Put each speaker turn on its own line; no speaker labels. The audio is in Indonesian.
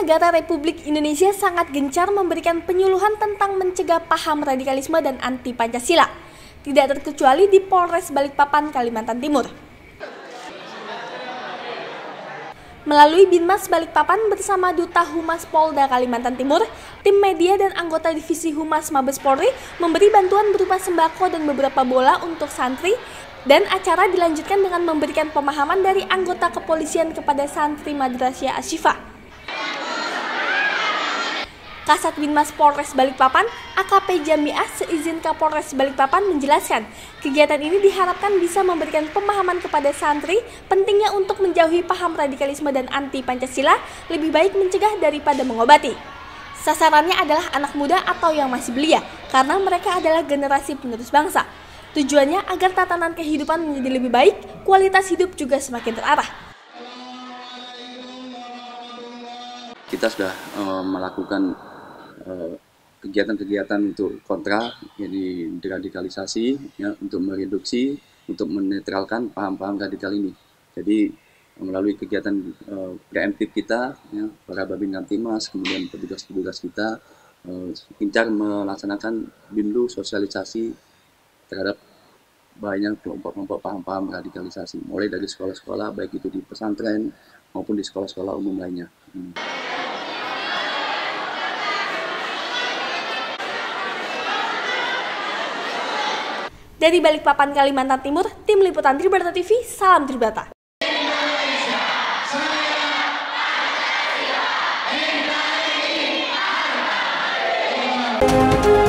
Negara Republik Indonesia sangat gencar memberikan penyuluhan tentang mencegah paham radikalisme dan anti Pancasila, tidak terkecuali di Polres Balikpapan, Kalimantan Timur. Melalui Binmas Balikpapan bersama Duta Humas Polda Kalimantan Timur, tim media dan anggota Divisi Humas Mabes Polri memberi bantuan berupa sembako dan beberapa bola untuk santri, dan acara dilanjutkan dengan memberikan pemahaman dari anggota kepolisian kepada santri Madrasah Asy-Syifa. Kasat Binmas Polres Balikpapan, AKP Jamiah seizin Kapolres Balikpapan menjelaskan, kegiatan ini diharapkan bisa memberikan pemahaman kepada santri pentingnya untuk menjauhi paham radikalisme dan anti Pancasila, lebih baik mencegah daripada mengobati. Sasarannya adalah anak muda atau yang masih belia, karena mereka adalah generasi penerus bangsa. Tujuannya agar tatanan kehidupan menjadi lebih baik, kualitas hidup juga semakin terarah.
Kita sudah melakukan kegiatan-kegiatan untuk kontra, jadi deradikalisasi, ya, untuk mereduksi, untuk menetralkan paham-paham radikal ini. Jadi melalui kegiatan preemptif kita, ya, para Babin Kamtimas, kemudian petugas-petugas kita gencar melaksanakan binlu sosialisasi terhadap banyak kelompok-kelompok paham-paham radikalisasi, mulai dari sekolah-sekolah, baik itu di pesantren maupun di sekolah-sekolah umum lainnya.
Dari Balikpapan, Kalimantan Timur, Tim Liputan Tribrata TV, salam Tribrata. Indonesia,